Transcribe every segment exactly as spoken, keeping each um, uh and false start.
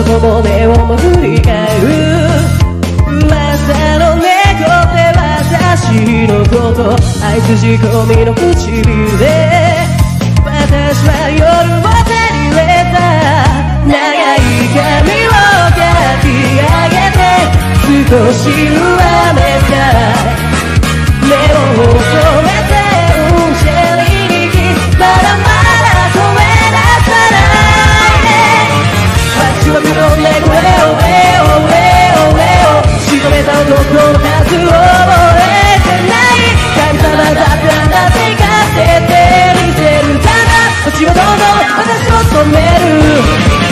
男も目をも振り返る噂の猫って私のこと愛筋込みの唇で私は夜を手に入れた長い髪をかき上げて少し上目た目を細めてうんチェリーにまだまだ声出さないで街は黒でこれを上を上を上を仕留めた男の数を覚えてない神様だってあんな手が出てみせるただ街はどんどん私を止める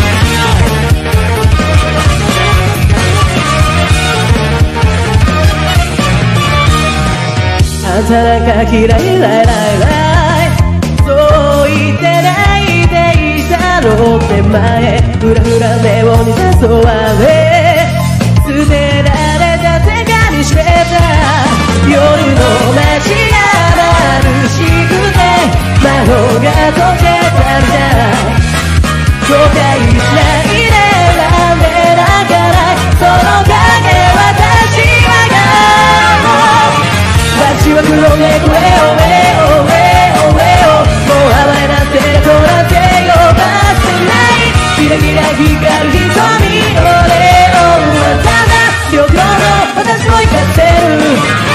あんたなんか嫌いライライライそう言ってないでいたの手前ふらふら目をに誘われ捨てられた手紙してた夜の街が眩しくて魔法が解けたんだ後悔しないでなんで泣かないその影私はが街は黒でこれを上を上を上をもう甘えなんてとなんて呼ばせないキラキラ光る瞳のレオンはただ旅行の私を生かせる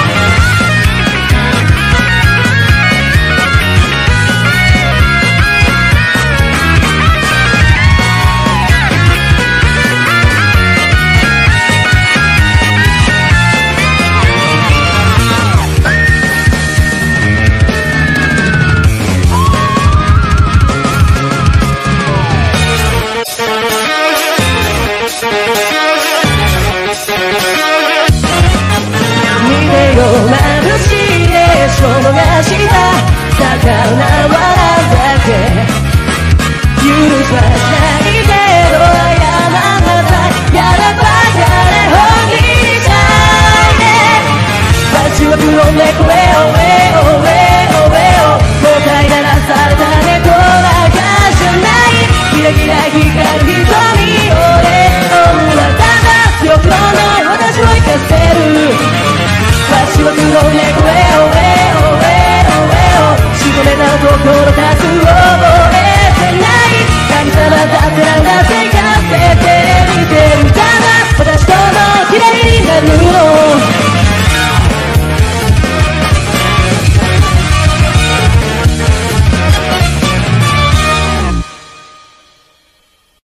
眩しいでしょ逃した魚はなんだっけ許さないけど謝らなさいやだバカで本気にしないで街は黒でこれを